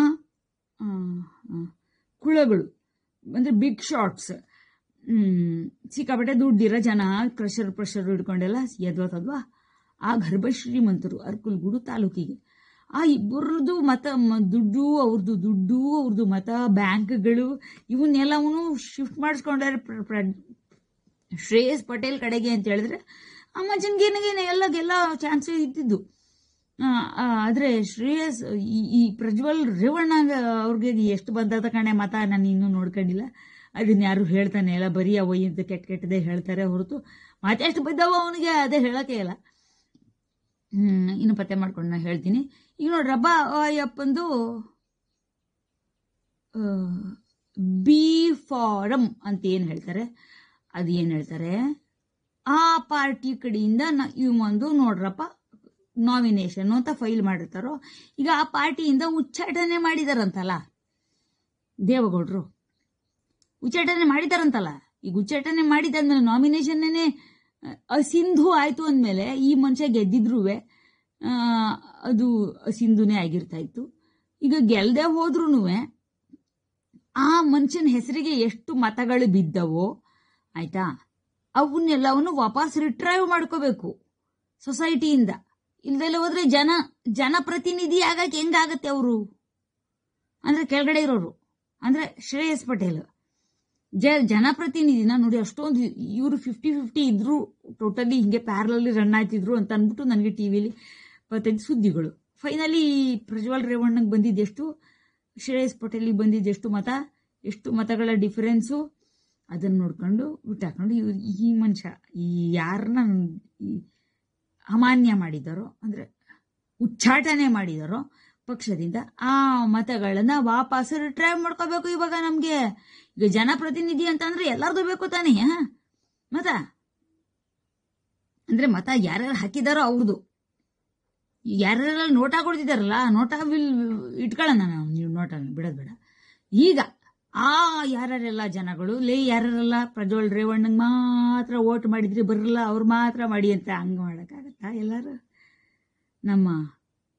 Speaker 1: ಕುಳಗಳು, ಅಂದ್ರೆ ಬಿಗ್ ಶಾಟ್ಸ್. ಸಿಕ್ಕಾಪಟ್ಟೆ ದುಡ್ಡಿರೋ ಜನ, ಪ್ರೆಷರ್ ಹಿಡ್ಕೊಂಡೆಲ್ಲ ಎದ್ವತ್ತದ್ವಾ. ಆ ಗರ್ಭ ಶ್ರೀಮಂತರು ಅರ್ಕಲ್ಗೂಡು ತಾಲೂಕಿಗೆ. ಆ ಇಬ್ಬರದು ಅವ್ರದ್ದು ಮತ ಬ್ಯಾಂಕ್ಗಳು ಇವನ್ನೆಲ್ಲವೂ ಶಿಫ್ಟ್ ಮಾಡಿಸ್ಕೊಂಡ್ರೆ ಶ್ರೇಯಸ್ ಪಟೇಲ್ ಕಡೆಗೆ ಅಂತ ಹೇಳಿದ್ರೆ ಆ ಮನುಷ್ಯನ್ಗೇನೇನೆ ಎಲ್ಲ ಚಾನ್ಸ್ ಇದ್ದಿದ್ದು. ಆದ್ರೆ ಶ್ರೇಯಸ್ ಈ ಪ್ರಜ್ವಲ್ ರೇವಣ್ಣ ಅವ್ರಿಗೆ ಎಷ್ಟು ಬಂದದ ಕಣೆ ಮತ, ನಾನು ಇನ್ನೂ ನೋಡ್ಕೊಂಡಿಲ್ಲ. ಅದನ್ನ ಯಾರು ಹೇಳ್ತಾನೆ ಇಲ್ಲ, ಬರೀ ಅವಯ್ಯಂತ ಕೆಟ್ಟದೇ ಹೇಳ್ತಾರೆ ಹೊರತು ಮಾತೆಷ್ಟು ಬಿದ್ದವ ಅವನಿಗೆ ಅದೇ ಹೇಳಕ್ಕೆ ಇಲ್ಲ. ಇನ್ನು ಪತ್ತೆ ಮಾಡ್ಕೊಂಡು ನಾನು ಹೇಳ್ತೀನಿ. ಈಗ ನೋಡಿ, ರಬ್ಬಾ ಅಯ್ಯಪ್ಪಂದು ಬಿ ಫಾರಂ ಅಂತ ಏನು ಹೇಳ್ತಾರೆ, ಅದು ಏನು ಹೇಳ್ತಾರೆ, ಆ ಪಾರ್ಟಿ ಕಡೆಯಿಂದ ಇವೊಂದು ನೋಡ್ರಪ್ಪ ನಾಮಿನೇಷನ್ ಅಂತ ಫೈಲ್ ಮಾಡಿರ್ತಾರೋ. ಈಗ ಆ ಪಾರ್ಟಿಯಿಂದ ಉಚ್ಚಾಟನೆ ಮಾಡಿದಾರಂತಲ್ಲ ದೇವೇಗೌಡರು, ಉಚ್ಚಾಟನೆ ಮಾಡಿದಾರಂತಲ್ಲ. ಈಗ ಉಚ್ಚಾಟನೆ ಮಾಡಿದಾದ್ಮೇಲೆ ನಾಮಿನೇಷನ್ನೇ ಅಸಿಂಧು ಆಯ್ತು ಅಂದಮೇಲೆ ಈ ಮನುಷ್ಯ ಗೆದ್ದಿದ್ರು ಅದು ಅಸಿಂಧುನೇ ಆಗಿರ್ತಾ ಇತ್ತು. ಈಗ ಗೆಲ್ಲದೆ ಹೋದ್ರೂ ಆ ಮನುಷ್ಯನ ಹೆಸರಿಗೆ ಎಷ್ಟು ಮತಗಳು ಬಿದ್ದವೋ ಆಯ್ತಾ, ಅವನ್ನೆಲ್ಲವನ್ನು ವಾಪಸ್ ರಿಟ್ರೈವ್ ಮಾಡ್ಕೋಬೇಕು ಸೊಸೈಟಿಯಿಂದ. ಇಲ್ದೆಲ್ಲ ಹೋದ್ರೆ ಜನಪ್ರತಿನಿಧಿ ಆಗಕ್ಕೆ ಹೆಂಗಾಗತ್ತೆ ಅವರು ಅಂದ್ರೆ, ಕೆಳಗಡೆ ಇರೋರು ಅಂದ್ರೆ ಶ್ರೇಯಸ್ ಪಟೇಲ್ ಜನಪ್ರತಿನಿಧಿನ ನೋಡಿ. ಅಷ್ಟೊಂದು ಇವರು 50-50 ಇದ್ರು, ಟೋಟಲಿ ಹಿಂಗೆ ಪ್ಯಾರಲಲ್ಲಿ ರನ್ ಆಯ್ತಿದ್ರು ಅಂತ ಅಂದ್ಬಿಟ್ಟು ನನಗೆ ಟಿವಿಲಿ 25 ಸುದ್ದಿಗಳು. ಫೈನಲಿ ಪ್ರಜ್ವಲ್ ರೇವಣ್ಣಗೆ ಬಂದಿದ್ದೆಷ್ಟು, ಶ್ರೇಯಸ್ ಪಟೇಲಿಗೆ ಬಂದಿದ್ದೆಷ್ಟು ಮತ, ಎಷ್ಟು ಮತಗಳ ಡಿಫರೆನ್ಸು, ಅದನ್ನು ನೋಡ್ಕೊಂಡು ಬಿಟ್ಟಾಕೊಂಡು ಈ ಮನುಷ್ಯ ಯಾರನ್ನ ಅಮಾನ್ಯ ಮಾಡಿದಾರೋ ಅಂದ್ರೆ ಉಚ್ಚಾಟನೆ ಮಾಡಿದಾರೋ ಪಕ್ಷದಿಂದ ಆ ಮತಗಳನ್ನ ವಾಪಸ್ ರಿಟ್ರೈವ್ ಮಾಡ್ಕೋಬೇಕು. ಇವಾಗ ನಮ್ಗೆ ಈಗ ಜನಪ್ರತಿನಿಧಿ ಅಂತ ಅಂದ್ರೆ ಎಲ್ಲಾರ್ದು ಬೇಕು ತಾನೇ ಮತ, ಅಂದ್ರೆ ಮತ ಯಾರ್ಯಾರು ಹಾಕಿದಾರೋ ಅವ್ರದ್ದು. ಯಾರ್ಯಾರೆಲ್ಲ ನೋಟಾ ಕೊಡ್ತಿದಾರಲ್ಲ, ನೋಟಾ ಇಟ್ಕೊಳ್ಳೋಣ ನಾವು, ನೀವು ನೋಟಾ ಬಿಡೋದ್ ಬೇಡ. ಈಗ ಆ ಯಾರ್ಯಾರೆಲ್ಲ ಜನಗಳು ಯಾರ್ಯಾರೆಲ್ಲ ಪ್ರಜ್ವಲ್ ರೇವಣ್ಣಂಗೆ ಮಾತ್ರ ವೋಟ್ ಮಾಡಿದ್ರಿ ಬರಲ್ಲ, ಅವ್ರು ಮಾತ್ರ ಮಾಡಿ ಅಂತ ಹಂಗೆ ಮಾಡೋಕ್ಕಾಗತ್ತಾ? ಎಲ್ಲರೂ ನಮ್ಮ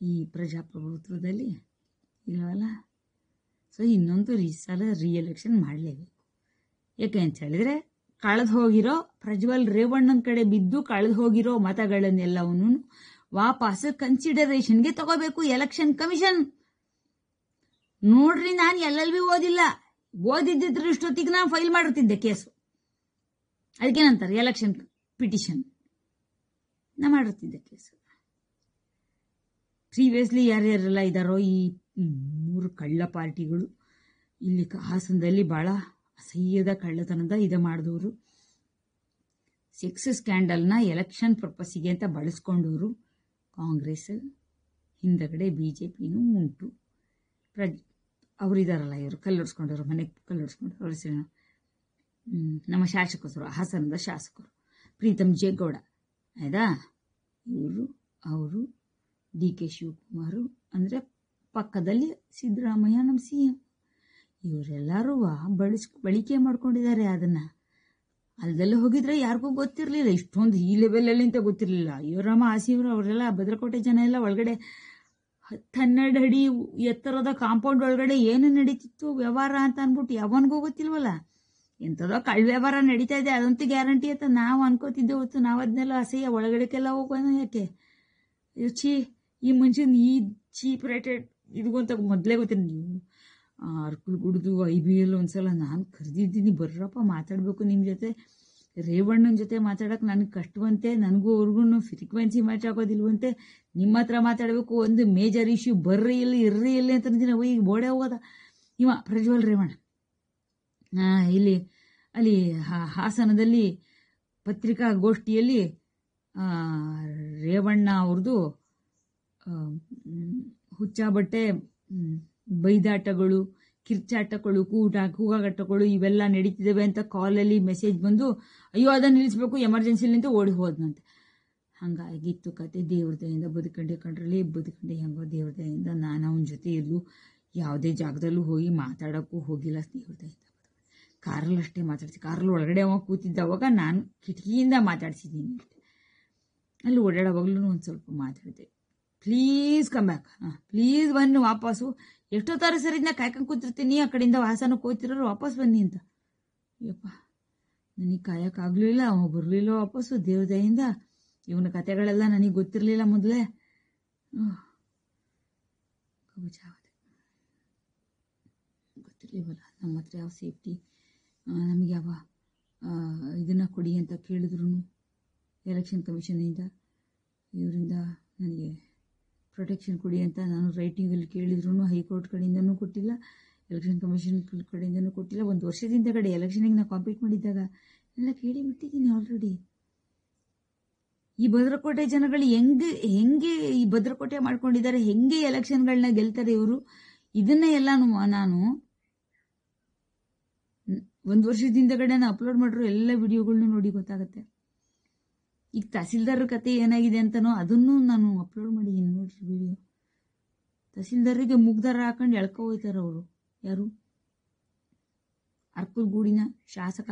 Speaker 1: ಈ ಪ್ರಜಾಪ್ರಭುತ್ವದಲ್ಲಿ ಇಲ್ಲವಲ್ಲ. ಸೊ ಇನ್ನೊಂದು ಈ ಸಲ ರಿಎಲೆಕ್ಷನ್ ಮಾಡಲೇಬೇಕು. ಯಾಕೆ ಅಂತ ಹೇಳಿದ್ರೆ ಕಳೆದು ಹೋಗಿರೋ ಪ್ರಜ್ವಲ್ ರೇವಣ್ಣನ ಕಡೆ ಬಿದ್ದು ಕಳೆದು ಹೋಗಿರೋ ಮತಗಳನ್ನೆಲ್ಲವನ್ನೂ ವಾಪಸ್ ಕನ್ಸಿಡರೇಷನ್ಗೆ ತಗೋಬೇಕು ಎಲೆಕ್ಷನ್ ಕಮಿಷನ್. ನೋಡ್ರಿ, ನಾನು LLB ಓದಿಲ್ಲ. ಓದಿದ್ದಿದ್ರೆ ಇಷ್ಟೊತ್ತಿಗೆ ನಾನು ಫೈಲ್ ಮಾಡಿರ್ತಿದ್ದೆ ಕೇಸು. ಅದಕ್ಕೇನಂತಾರೆ ಎಲೆಕ್ಷನ್ ಪಿಟಿಷನ್. ನಾ ಮಾಡಿರ್ತಿದ್ದೆ ಕೇಸು. ಪ್ರೀವಿಯಸ್ಲಿ ಯಾರ್ಯಾರೆಲ್ಲ ಇದ್ದಾರೋ ಈ 3 ಕಳ್ಳ ಪಾರ್ಟಿಗಳು ಇಲ್ಲಿ ಹಾಸನದಲ್ಲಿ ಬಹಳ ಅಸಹ್ಯದ ಕಳ್ಳತನದ ಇದು ಮಾಡಿದವರು, ಸೆಕ್ಸ್ ಸ್ಕ್ಯಾಂಡಲ್ನ ಎಲೆಕ್ಷನ್ ಪರ್ಪಸ್ಸಿಗೆ ಅಂತ ಬಳಸ್ಕೊಂಡವರು ಕಾಂಗ್ರೆಸ್, ಹಿಂದಗಡೆ BJPನೂ ಉಂಟು. ಅವರಿದಾರಲ್ಲ, ಇವರು ಕಲ್ಲೊಡ್ಸ್ಕೊಂಡವರು, ಮನೆಗೆ ಕಲ್ಲೊಡ್ಸ್ಕೊಂಡವ್ರು. ಅವ್ರ ಹೆಸರೇನು? ನಮ್ಮ ಶಾಸಕರು, ಹಾಸನದ ಶಾಸಕರು ಪ್ರೀತಮ್ ಜೇಗೌಡ. ಆಯ್ತಾ? ಅವರು DK ಶಿವಕುಮಾರ್ ಅಂದರೆ ಪಕ್ಕದಲ್ಲಿ ಸಿದ್ದರಾಮಯ್ಯ ನಮ್ಮ CM. ಇವರೆಲ್ಲರೂ ಬಳಕೆ ಮಾಡ್ಕೊಂಡಿದ್ದಾರೆ ಅದನ್ನು. ಅಲ್ದೆಲ್ಲ ಹೋಗಿದ್ರೆ ಯಾರಿಗೂ ಗೊತ್ತಿರಲಿಲ್ಲ, ಇಷ್ಟೊಂದು ಈ ಲೆವೆಲಲ್ಲಿ ಅಂತ ಗೊತ್ತಿರಲಿಲ್ಲ. ಇವರಮ್ಮ ಆಸಿಯವರು ಅವರೆಲ್ಲ ಭದ್ರಕೋಟೆ ಜನ ಎಲ್ಲ ಒಳಗಡೆ 12 ಅಡಿ ಎತ್ತರದ ಕಾಂಪೌಂಡ್ ಒಳಗಡೆ ಏನು ನಡೀತಿತ್ತು ವ್ಯವಹಾರ ಅಂತ ಅಂದ್ಬಿಟ್ಟು ಯಾವನಿಗೂ ಗೊತ್ತಿಲ್ವಲ್ಲ. ಎಂಥದೋ ಕಳ್ಳ ವ್ಯವಹಾರ ನಡೀತಾ ಇದೆ ಅದಂತೂ ಗ್ಯಾರಂಟಿ ಅಂತ ನಾವು ಅನ್ಕೋತಿದ್ದೆ ಹೊತ್ತು. ನಾವು ಅದನ್ನೆಲ್ಲ ಅಸಹ್ಯ ಒಳಗಡೆಗೆಲ್ಲ ಹೋಗೋಣ. ಯಾಕೆ ಈ ಮುಂಚಿನ ಈ ಚೀಪ್ ರೇಟೆಡ್ ಇದಕ್ಕಂತ ಮೊದಲೇ ಗೊತ್ತಿಲ್ಲ. ನೀವು ಅರ್ಕುಲ್ ಗುಡ್ದು IBL ಒಂದ್ಸಲ ನಾನು ಕರೆದಿದ್ದೀನಿ, ಬರ್ರಪ್ಪ ಮಾತಾಡಬೇಕು ನಿಮ್ಮ ಜೊತೆ, ರೇವಣ್ಣನ ಜೊತೆ ಮಾತಾಡೋಕೆ ನನಗೆ ಕಷ್ಟವಂತೆ, ನನಗೂ ಅವ್ರಿಗೂ ಫ್ರೀಕ್ವೆನ್ಸಿ ಮ್ಯಾಚ್ ಆಗೋದಿಲ್ವಂತೆ, ನಿಮ್ಮ ಹತ್ರ ಮಾತಾಡಬೇಕು, ಒಂದು ಮೇಜರ್ ಇಶ್ಯೂ ಬರ್ರಿ ಇಲ್ಲಿ ಇರ್ರಿ ಇಲ್ಲಿ ಅಂತಂದಿನ ಈಗ ಬೋಡೆ ಹೋಗೋದ ಇವ ಪ್ರಜ್ವಲ್ ರೇವಣ್ಣ. ಅಲ್ಲಿ ಹಾಸನದಲ್ಲಿ ಪತ್ರಿಕಾಗೋಷ್ಠಿಯಲ್ಲಿ ರೇವಣ್ಣ ಅವ್ರದ್ದು ಹುಚ್ಚ ಬಟ್ಟೆ ಬೈದಾಟಗಳು, ಕಿರ್ಚಾಟಗಳು, ಕೂಗಾಟಗಳು ಇವೆಲ್ಲ ನಡೀತಿದ್ದಾವೆ ಅಂತ ಕಾಲಲ್ಲಿ ಮೆಸೇಜ್ ಬಂದು ಅಯ್ಯೋ ಅದನ್ನು ನಿಲ್ಲಿಸ್ಬೇಕು ಎಮರ್ಜೆನ್ಸಿಲಿ ಅಂತ ಓಡಿ ಹೋದ್ನಂತೆ. ಹಾಗಾಗಿತ್ತು ಕತೆ. ದೇವ್ರ ದಯೆಯಿಂದ ಬದುಕಂಡೆ ಹೆಂಗೋ ದೇವ್ರ ದಯೆಯಿಂದ ನಾನು ಅವನ ಜೊತೆ ಇರಲು ಯಾವುದೇ ಜಾಗದಲ್ಲೂ ಹೋಗಿ ಮಾತಾಡೋಕ್ಕೂ ಹೋಗಿಲ್ಲ. ದೇವ್ರ ದಯೆಯಿಂದ ಕಾರಲ್ಲಿ ಅಷ್ಟೇ ಮಾತಾಡ್ತೀನಿ. ಕಾರಲ್ಲಿ ಒಳಗಡೆ ಅವಾಗ ಕೂತಿದ್ದವಾಗ ನಾನು ಕಿಟಕಿಯಿಂದ ಮಾತಾಡ್ಸಿದ್ದೀನಿ. ಅಲ್ಲಿ ಓಡಾಡೋವಾಗ್ಲೂ ಒಂದು ಸ್ವಲ್ಪ ಮಾತಾಡಿದೆ. ಪ್ಲೀಸ್ ಕಮ್ ಬ್ಯಾಕ್, ಪ್ಲೀಸ್ ಬನ್ನಿ ವಾಪಸ್ಸು. ಎಷ್ಟೊತ್ತಾರೆ ಸರಿ ನಾ ಕಾಯ್ಕೊಂಡು ಕೂತಿರ್ತೀನಿ, ಆ ಕಡೆಯಿಂದ ಹಾಸನಕ್ಕೆ ಹೋಗ್ತಿರೋರು ವಾಪಸ್ ಬನ್ನಿ ಅಂತ. ಅಯ್ಯಪ್ಪ, ನನಗೆ ಕಾಯಕ್ಕಾಗಲಿಲ್ಲ, ಅವ ಬರಲಿಲ್ಲ ವಾಪಸ್ಸು. ದೇವ್ರ ದಯೆಯಿಂದ ಇವನ ಕತೆಗಳೆಲ್ಲ ನನಗೆ ಗೊತ್ತಿರಲಿಲ್ಲ ಮೊದಲೇ. ಗೊತ್ತಿರಲಿಲ್ವಲ್ಲ ನಮ್ಮ ಹತ್ರ ಯಾವ ಸೇಫ್ಟಿ, ನಮಗೆ ಯಾವ ಇದನ್ನು ಕೊಡಿ ಅಂತ ಕೇಳಿದ್ರು ಎಲೆಕ್ಷನ್ ಕಮಿಷನಿಂದ, ಇವರಿಂದ ನನಗೆ ಪ್ರೊಟೆಕ್ಷನ್ ಕೊಡಿ ಅಂತ ನಾನು ರೈಟಿಂಗಲ್ಲಿ ಕೇಳಿದ್ರು ಹೈಕೋರ್ಟ್ ಕಡೆಯಿಂದನೂ ಕೊಟ್ಟಿಲ್ಲ, ಎಲೆಕ್ಷನ್ ಕಮಿಷನ್ ಕಡೆಯಿಂದನೂ ಕೊಟ್ಟಿಲ್ಲ. 1 ವರ್ಷದಿಂದ ಕಡೆ ಎಲೆಕ್ಷನಿಗೆ ನಾನು ಕಾಂಪೀಟ್ ಮಾಡಿದ್ದಾಗ ಎಲ್ಲ ಕೇಳಿಬಿಟ್ಟಿದ್ದೀನಿ ಆಲ್ರೆಡಿ. ಈ ಭದ್ರಕೋಟೆ ಜನಗಳು ಹೆಂಗೆ ಈ ಭದ್ರಕೋಟೆ ಮಾಡ್ಕೊಂಡಿದ್ದಾರೆ, ಹೆಂಗೆ ಎಲೆಕ್ಷನ್ಗಳನ್ನ ಗೆಲ್ತಾರೆ ಇವರು, ಇದನ್ನೇ ಎಲ್ಲ ನಾನು 1 ವರ್ಷದಿಂದ ಕಡೆ ನಾನು ಅಪ್ಲೋಡ್ ಮಾಡಿರೋ ಎಲ್ಲ ವಿಡಿಯೋಗಳನ್ನೂ ನೋಡಿ ಗೊತ್ತಾಗುತ್ತೆ. ಈಗ ತಹಸೀಲ್ದಾರ್ ಕತೆ ಏನಾಗಿದೆ ಅಂತನೋ ಅದನ್ನು ನಾನು ಅಪ್ಲೋಡ್ ಮಾಡಿದ್ದೀನಿ ನೋಡ್ರಿ ವಿಡಿಯೋ. ತಹಸೀಲ್ದಾರಿಗೆ ಮುಗ್ದಾರ ಹಾಕೊಂಡು ಎಳ್ಕೊ ಹೋಯ್ತಾರೆ ಅವರು. ಯಾರು? ಅರ್ಕಲ್ಗೂಡಿನ ಶಾಸಕ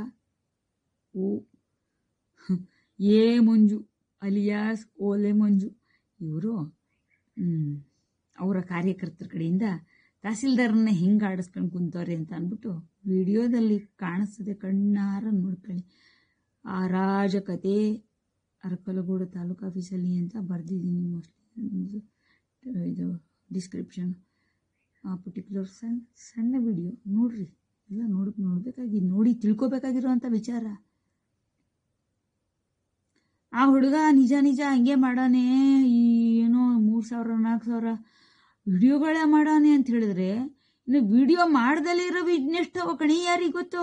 Speaker 1: ಮಂಜು ಅಲಿಯಾಸ್ ಓಲೆ ಮಂಜು. ಇವರು ಅವರ ಕಾರ್ಯಕರ್ತರ ಕಡೆಯಿಂದ ತಹಸೀಲ್ದಾರನ್ನ ಹೆಂಗೆ ಆಡಿಸ್ಕೊಂಡು ಕುಂತವ್ರೆ ಅಂತ ಅಂದ್ಬಿಟ್ಟು ವಿಡಿಯೋದಲ್ಲಿ ಕಾಣಿಸ್ತದೆ, ಕಣ್ಣಾರ ನೋಡ್ಕೊಳ್ಳಿ. ಆ ರಾಜಕತೆ ಅರಕಲಗೂಡು ತಾಲೂಕು ಆಫೀಸಲ್ಲಿ ಅಂತ ಬರೆದಿದ್ದೀನಿ ಮೋಸ್ಟ್ಲಿ ಇದು ಡಿಸ್ಕ್ರಿಪ್ಷನ್. ಆ ಪರ್ಟಿಕ್ಯುಲರ್ ಸಣ್ಣ ವಿಡಿಯೋ ನೋಡ್ರಿ, ಎಲ್ಲ ನೋಡಿ ತಿಳ್ಕೊಬೇಕಾಗಿರೋಂಥ ವಿಚಾರ. ಆ ಹುಡುಗ ನಿಜ ಹಂಗೆ ಮಾಡಾನೆ, ಈ ಏನೋ 3,000 4,000 ವಿಡಿಯೋಗಳೇ ಮಾಡಾನೆ ಅಂತ ಹೇಳಿದ್ರೆ, ಇನ್ನು ವಿಡಿಯೋ ಮಾಡ್ದಲೇ ಇರೋ ಇನ್ನೆಷ್ಟೋ ಕಣಿ ಯಾರಿಗೆ ಗೊತ್ತೋ,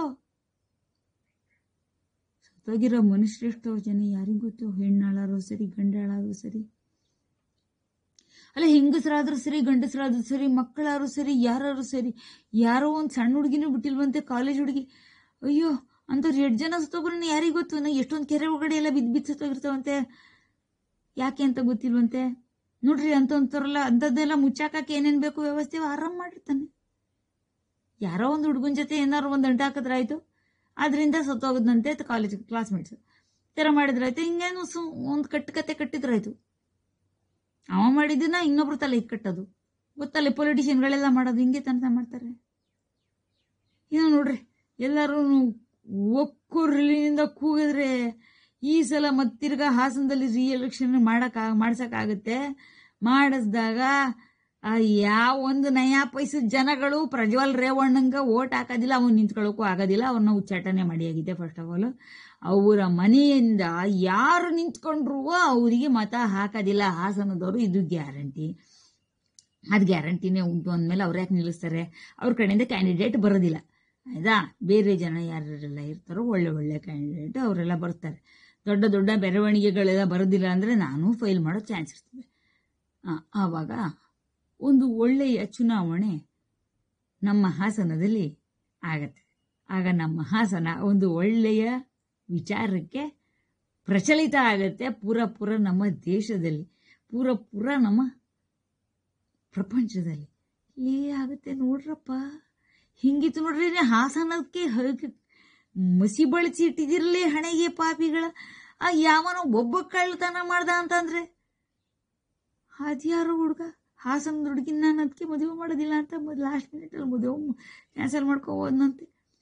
Speaker 1: ಸತ್ತೋಗಿರೋ ಮನುಷ್ಯರೆಷ್ಟೋ ಜನ ಯಾರಿಗೂ ಗೊತ್ತು. ಹೆಣ್ಣಾಳಾದ್ರೂ ಸರಿ, ಗಂಡಾಳಾದ್ರೂ ಸರಿ, ಅಲ್ಲ ಹೆಂಗಸರಾದ್ರೂ ಸರಿ, ಗಂಡಸರಾದ್ರೂ ಸರಿ, ಮಕ್ಕಳಾದ್ರೂ ಸರಿ, ಯಾರು ಸರಿ, ಯಾರೋ ಒಂದು ಸಣ್ಣ ಹುಡುಗಿನೂ ಬಿಟ್ಟಿಲ್ವಂತೆ, ಕಾಲೇಜ್ ಹುಡುಗಿ. ಅಯ್ಯೋ, ಅಂಥವ್ರು 2 ಜನ ಸತ್ತೋಗ್ರನ್ನ ಯಾರಿಗೆ ಗೊತ್ತು. ಎಷ್ಟೊಂದು ಕೆರೆ ಒಳಗಡೆ ಎಲ್ಲ ಬಿದ್ದು ಸತ್ತೋಗಿರ್ತಾವಂತೆ, ಯಾಕೆ ಅಂತ ಗೊತ್ತಿಲ್ವಂತೆ. ನೋಡ್ರಿ, ಅಂಥದ್ದೆಲ್ಲ ಮುಚ್ಚಾಕಕ್ಕೆ ಏನೇನು ಬೇಕು ವ್ಯವಸ್ಥೆ ಆರಾಮ್ ಮಾಡಿರ್ತಾನೆ. ಯಾರೋ ಒಂದು ಹುಡುಗನ ಜೊತೆ ಏನಾರು ಒಂದು ಅಂಟ ಹಾಕಿದ್ರಾಯ್ತು, ಅದರಿಂದ ಸತ್ತೋಗದಂತೆ ಕಾಲೇಜ್ ಕ್ಲಾಸ್ಮೇಟ್ಸ್ ಥರ ಮಾಡಿದ್ರಾಯ್ತು. ಹಿಂಗೇನು ಒಂದು ಕತೆ ಕಟ್ಟಿದ್ರಾಯ್ತು. ಅವ ಮಾಡಿದ್ದನ್ನ ಇನ್ನೊಬ್ರು ತಲೆ ಇಕ್ಕಟ್ಟದು ಗೊತ್ತಲ್ಲ. ಪೊಲಿಟಿಷಿಯನ್ಗಳೆಲ್ಲ ಮಾಡೋದು ಹಿಂಗೆ ತನಕ ಮಾಡ್ತಾರೆ. ಇನ್ನು ನೋಡ್ರಿ, ಎಲ್ಲರೂ ಒಕ್ಕೂರಿನಿಂದ ಕೂಗಿದ್ರೆ ಈ ಸಲ ಮತ್ತಿರ್ಗ ಹಾಸನದಲ್ಲಿ ರೀಎಲೆಕ್ಷನ್ ಮಾಡ್ಸಕ್ಕಾಗುತ್ತೆ. ಮಾಡಿಸ್ದಾಗ ಯಾವ ಒಂದು ನಯಾ ಪೈಸದ ಜನಗಳು ಪ್ರಜ್ವಲ್ ರೇವಣ್ಣಂಗ ಓಟ್ ಹಾಕೋದಿಲ್ಲ, ಅವ್ನು ನಿಂತ್ಕೊಳ್ಳೋಕ್ಕೂ ಆಗೋದಿಲ್ಲ. ಅವ್ರನ್ನ ಉಚ್ಚಾಟನೆ ಮಾಡಿಯಾಗಿದೆ. ಫಸ್ಟ್ ಆಫ್ ಆಲ್ ಅವರ ಮನೆಯಿಂದ ಯಾರು ನಿಂತ್ಕೊಂಡ್ರು ಅವರಿಗೆ ಮತ ಹಾಕೋದಿಲ್ಲ ಹಾಸನದವರು, ಇದು ಗ್ಯಾರಂಟಿ. ಅದು ಗ್ಯಾರಂಟಿನೇ ಉಂಟು ಅಂದಮೇಲೆ ಅವ್ರು ಯಾಕೆ ನಿಲ್ಲಿಸ್ತಾರೆ? ಅವ್ರ ಕಡೆಯಿಂದ ಕ್ಯಾಂಡಿಡೇಟ್ ಬರೋದಿಲ್ಲ, ಆಯ್ತಾ? ಬೇರೆ ಜನ ಯಾರೆಲ್ಲ ಇರ್ತಾರೋ ಒಳ್ಳೆ ಒಳ್ಳೆ ಕ್ಯಾಂಡಿಡೇಟ್ ಅವರೆಲ್ಲ ಬರ್ತಾರೆ. ದೊಡ್ಡ ದೊಡ್ಡ ಬೆರವಣಿಗೆಗಳೆಲ್ಲ ಬರೋದಿಲ್ಲ ಅಂದರೆ ನಾನು ಫೈಲ್ ಮಾಡೋ ಚಾನ್ಸ್ ಇರ್ತದೆ. ಆವಾಗ ಒಂದು ಒಳ್ಳೆಯ ಚುನಾವಣೆ ನಮ್ಮ ಹಾಸನದಲ್ಲಿ ಆಗತ್ತೆ. ಆಗ ನಮ್ಮ ಹಾಸನ ಒಂದು ಒಳ್ಳೆಯ ವಿಚಾರಕ್ಕೆ ಪ್ರಚಲಿತ ಆಗತ್ತೆ. ಪೂರ ನಮ್ಮ ದೇಶದಲ್ಲಿ, ಪೂರ ನಮ್ಮ ಪ್ರಪಂಚದಲ್ಲಿ ಇಲ್ಲಿ ಆಗುತ್ತೆ ನೋಡ್ರಪ್ಪ. ಹಿಂಗಿತ್ತು ನೋಡ್ರಿ, ಹಾಸನಕ್ಕೆ ಮಸಿ ಬಳಸಿ ಇಟ್ಟಿದಿರಲಿ ಹಣೆಗೆ ಪಾಪಿಗಳ. ಯಾವನೋ ಒಬ್ಬ ಕಳ್ಳತನ ಮಾಡ್ದ ಅಂತಂದ್ರೆ ಅದ್ಯಾರೋ ಹುಡುಗ ಹಾಸನದ ಹುಡುಗಿನ ನಾನು ಅದಕ್ಕೆ ಮದುವೆ ಮಾಡೋದಿಲ್ಲ ಅಂತ ಲಾಸ್ಟ್ ಮಿನಿಟಲ್ಲಿ ಮದುವೆ ಕ್ಯಾನ್ಸಲ್ ಮಾಡ್ಕೋಬೋದಂತೆ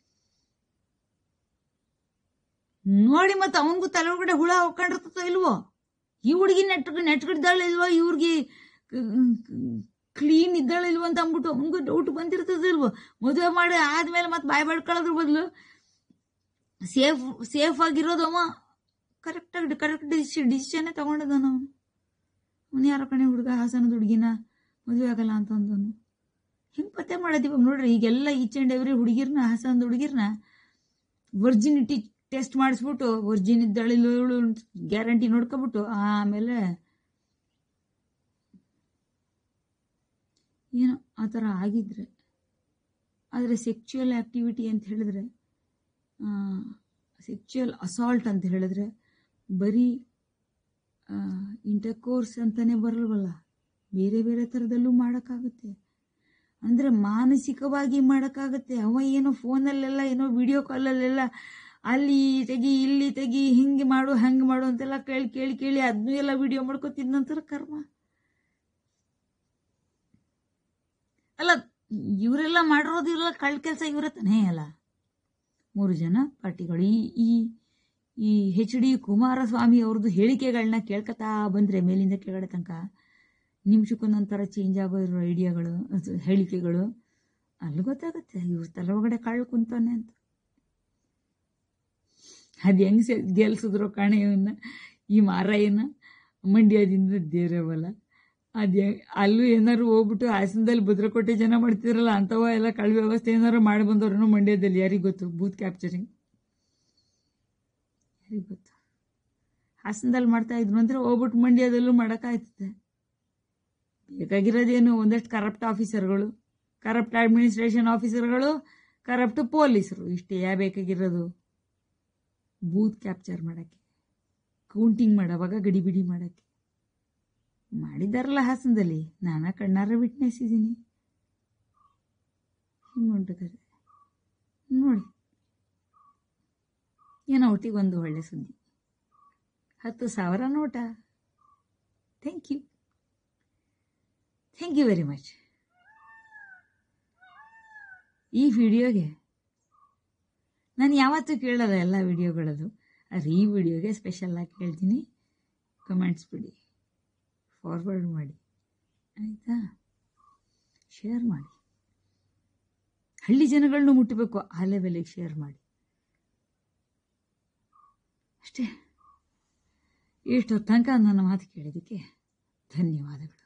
Speaker 1: ನೋಡಿ. ಮತ್ತೆ ಅವನಿಗೂ ತಲೆ ಒಳಗಡೆ ಹುಳ ಹೋಗ್ಕೊಂಡಿರ್ತೋ ಇಲ್ವೋ? ಈ ಹುಡುಗಿ ನೆಟ್ಗಿದ್ದಾಳೆ ಇಲ್ವೋ, ಇವ್ರಿಗೆ ಕ್ಲೀನ್ ಇದ್ದಾಳೆ ಇಲ್ವೋ ಅಂತ ಅಂದ್ಬಿಟ್ಟು ಅವನಿಗೂ ಡೌಟ್ ಬಂದಿರ್ತದಿಲ್ವೋ? ಮದುವೆ ಮಾಡಿ ಆದ್ಮೇಲೆ ಮತ್ತೆ ಬಾಯ್ ಬಡ್ಕೊಳ್ಳೋದ್ರ ಬದಲು ಸೇಫ್ ಆಗಿರೋದವ ಕರೆಕ್ಟ್ ಡಿಸಿಷನ್ನೇ ತಗೊಂಡಿದ್ದಾನ. ಅವನು ಯಾರೋ ಕಣೆ ಹುಡುಗ ಹಾಸನದ ಹುಡುಗಿನ ಮದುವೆ ಆಗಲ್ಲ ಅಂತ ಅಂದನು. ಹಿಂಗೆ ಪತ್ತೆ ಮಾಡೋದು ಇವಾಗ ನೋಡ್ರಿ. ಈಗೆಲ್ಲ ಈಚ್ ಆ್ಯಂಡ್ ಎವ್ರಿ ಹುಡುಗಿರ್ನ, ಹಾಸನದ ಹುಡುಗಿರ್ನ ವರ್ಜಿನಿಟಿ ಟೆಸ್ಟ್ ಮಾಡಿಸ್ಬಿಟ್ಟು ವರ್ಜಿನ್ ಇದ್ದಾಳಿಲ್ಲ ಗ್ಯಾರಂಟಿ ನೋಡ್ಕೊಬಿಟ್ಟು ಆಮೇಲೆ ಏನೋ ಆ ಥರ ಆಗಿದ್ರೆ. ಆದರೆ ಸೆಕ್ಚುಯಲ್ ಆ್ಯಕ್ಟಿವಿಟಿ ಅಂತ ಹೇಳಿದ್ರೆ, ಸೆಕ್ಚುಯಲ್ ಅಸಾಲ್ಟ್ ಅಂತ ಹೇಳಿದ್ರೆ ಬರೀ ಇಂಟರ್ಕೋರ್ಸ್ ಅಂತಲೇ ಬರಲ್ವಲ್ಲ, ಬೇರೆ ಬೇರೆ ಥರದಲ್ಲೂ ಮಾಡೋಕ್ಕಾಗುತ್ತೆ. ಅಂದರೆ ಮಾನಸಿಕವಾಗಿ ಮಾಡೋಕ್ಕಾಗತ್ತೆ. ಅವ ಏನೋ ಫೋನಲ್ಲೆಲ್ಲ ಏನೋ ವಿಡಿಯೋ ಕಾಲಲ್ಲೆಲ್ಲ ಅಲ್ಲಿ ತೆಗಿ ಇಲ್ಲಿ ತೆಗಿ ಹಿಂಗೆ ಮಾಡು ಹಂಗೆ ಮಾಡು ಅಂತೆಲ್ಲ ಕೇಳಿ ಅದನ್ನೂ ಎಲ್ಲ ವಿಡಿಯೋ ಮಾಡ್ಕೊತಿದ್ನಂತರ ಕರ್ಮ ಅಲ್ಲ. ಇವರೆಲ್ಲ ಮಾಡಿರೋದು ಇವರೆಲ್ಲ ಕಳ್ಳ ಕೆಲಸ ಇವರ ತಾನೇ ಅಲ್ಲ. 3 ಜನ ಪಾರ್ಟಿಗಳು ಈ HD ಕುಮಾರಸ್ವಾಮಿ ಅವ್ರದ್ದು ಹೇಳಿಕೆಗಳನ್ನ ಕೇಳ್ಕೊತಾ ಬಂದರೆ ಮೇಲಿಂದ ಕೆಳಗಡೆ ತನಕ ನಿಮಿಷಕ್ಕೊಂದೊಂಥರ ಚೇಂಜ್ ಆಗೋ ಇರೋ ಐಡಿಯಾಗಳು, ಹೇಳಿಕೆಗಳು, ಅಲ್ಲಿ ಗೊತ್ತಾಗುತ್ತೆ ಇವ್ರ ತಲೆ ಒಳಗಡೆ ಕಳ್ಳ ಕುಂತಾನೆ ಅಂತ. ಅದು ಹೆಂಗೆ ಗೆಲ್ಸಿದ್ರು ಕಾಣೆ ಇವನ್ನ, ಈ ಮಾರಾಯನ ಮಂಡ್ಯದಿಂದ ದೇವರವಲ್ಲ. ಅಲ್ಲೂ ಏನಾದ್ರು ಹೋಗ್ಬಿಟ್ಟು ಹಾಸನದಲ್ಲಿ ಭದ್ರಕೋಟೆ ಜನ ಮಾಡ್ತಿದ್ರಲ್ಲ ಅಂಥವ ಎಲ್ಲ ಕಳ್ಳ ವ್ಯವಸ್ಥೆ ಏನಾರು ಮಾಡಿ ಬಂದವ್ರು ಮಂಡ್ಯದಲ್ಲಿ ಯಾರಿಗೆ ಗೊತ್ತು? ಬೂತ್ ಕ್ಯಾಪ್ಚರಿಂಗ್ ಯಾರಿಗೆ ಗೊತ್ತು? ಹಾಸನದಲ್ಲಿ ಮಾಡ್ತಾ ಇದ್ರು ಅಂದರೆ ಹೋಗ್ಬಿಟ್ಟು ಮಂಡ್ಯದಲ್ಲೂ ಮಾಡೋಕ್ಕಾಯ್ತದೆ. ಬೇಕಾಗಿರೋದೇನು? ಒಂದಷ್ಟು ಕರಪ್ಟ್ ಆಫೀಸರ್ಗಳು, ಕರಪ್ಟ್ ಅಡ್ಮಿನಿಸ್ಟ್ರೇಷನ್ ಆಫೀಸರ್ಗಳು, ಕರಪ್ಟ್ ಪೊಲೀಸರು, ಇಷ್ಟೇ ಬೇಕಾಗಿರೋದು. ಬೂತ್ ಕ್ಯಾಪ್ಚರ್ ಮಾಡೋಕ್ಕೆ, ಕೌಂಟಿಂಗ್ ಮಾಡೋವಾಗ ಗಡಿಬಿಡಿ ಮಾಡೋಕ್ಕೆ ಮಾಡಿದಾರಲ್ಲ ಹಾಸನದಲ್ಲಿ. ನಾನಾ ಕಣ್ಣಾರ ವಿಟ್ನೆಸ್ ಇದ್ದೀನಿ. ಹಿಂಗೆ ಹೊಂಟಿದ್ದಾರೆ ನೋಡಿ. ಏನೋ ಒಟ್ಟಿಗೆ ಒಂದು ಒಳ್ಳೆ ಸುದ್ದಿ, 10,000 ನೋಟ. Thank you very much. ಈ ವಿಡಿಯೋಗೆ ನಾನು ಯಾವತ್ತೂ ಕೇಳೋಲ್ಲ ಎಲ್ಲ ವಿಡಿಯೋಗಳದು, ಆದರೆ ಈ ವಿಡಿಯೋಗೆ ಸ್ಪೆಷಲಾಗಿ ಕೇಳ್ತೀನಿ. ಕಮೆಂಟ್ಸ್ ಬಿಡಿ, ಫಾರ್ವರ್ಡ್ ಮಾಡಿ, ಆಯಿತಾ? ಶೇರ್ ಮಾಡಿ. ಹಳ್ಳಿ ಜನಗಳನ್ನೂ ಮುಟ್ಟಬೇಕು, ಆ ಲೆವೆಲಿಗೆ ಶೇರ್ ಮಾಡಿ ಅಷ್ಟೇ. ಇಷ್ಟೊತ್ತು ತನಕ ನನ್ನ ಮಾತು ಕೇಳಿದ್ದಕ್ಕೆ ಧನ್ಯವಾದಗಳು.